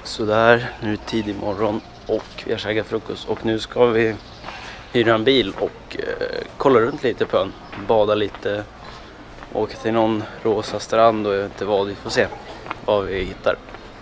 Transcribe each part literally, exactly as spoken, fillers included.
Så där, nu är det tidig morgon och vi har käkat frukost och nu ska vi hyra en bil och eh, kolla runt lite på ön, bada lite, åka till någon rosa strand och jag vet inte vad, vi får se vad vi hittar.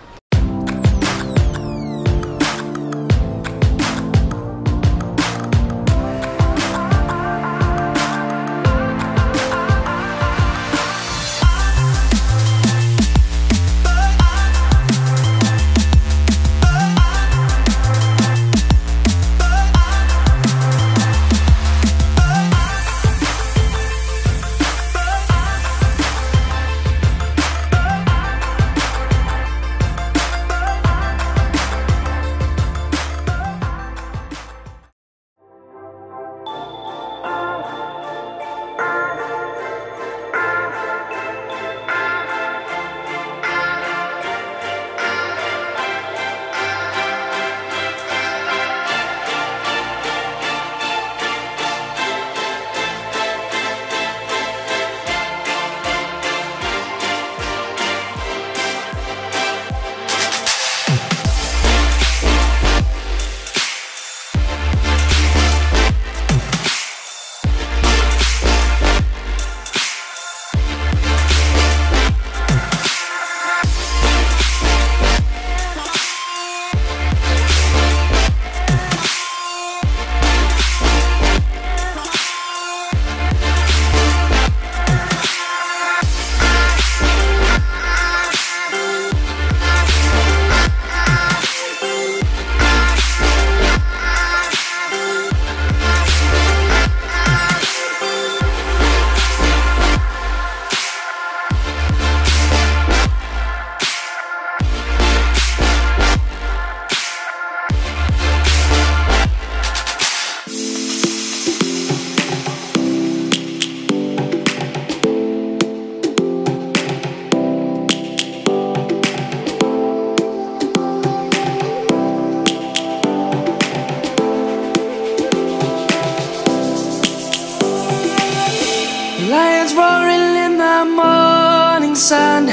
Lions roaring in the morning sun,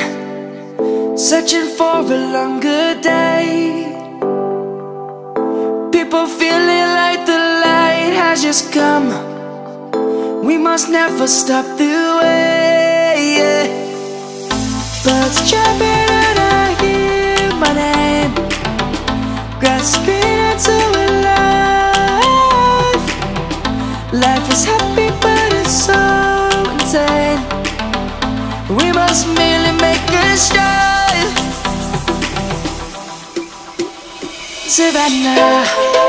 searching for a longer day. People feeling like the light has just come. We must never stop the way, yeah. Birds chirping and I hear my name, grasping into a life. Life is happy but it's so insane. We must merely make a start. Savannah,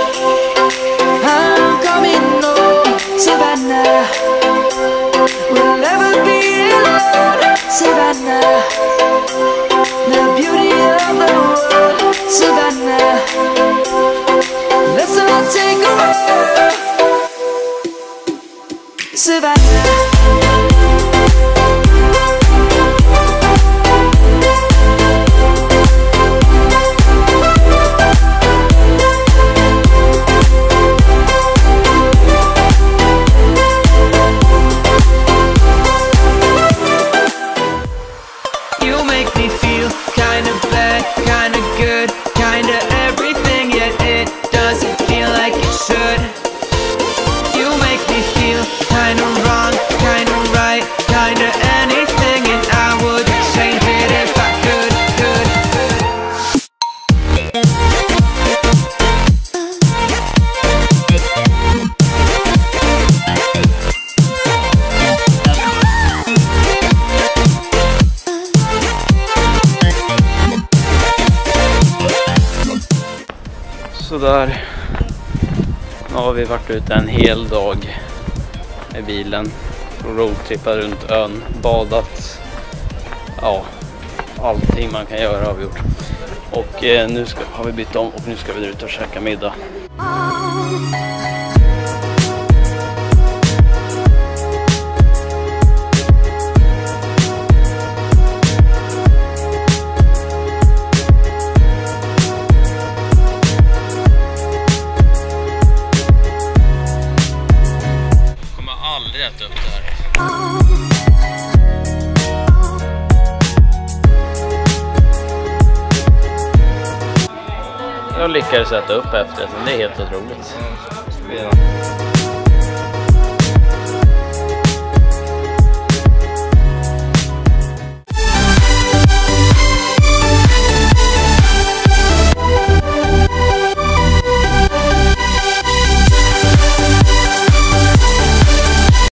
I'm coming home. Savannah, we'll never be alone. Savannah, the beauty of the world. Savannah, let's all take a walk. Savannah. Så där, nu har vi varit ute en hel dag med bilen och roadtrippat runt ön, badat, ja, allting man kan göra har vi gjort. Och eh, nu ska, har vi bytt om och nu ska vi ut och käka middag. Aldrig äta upp det här. lyckades sätta upp efter det. Det är helt otroligt.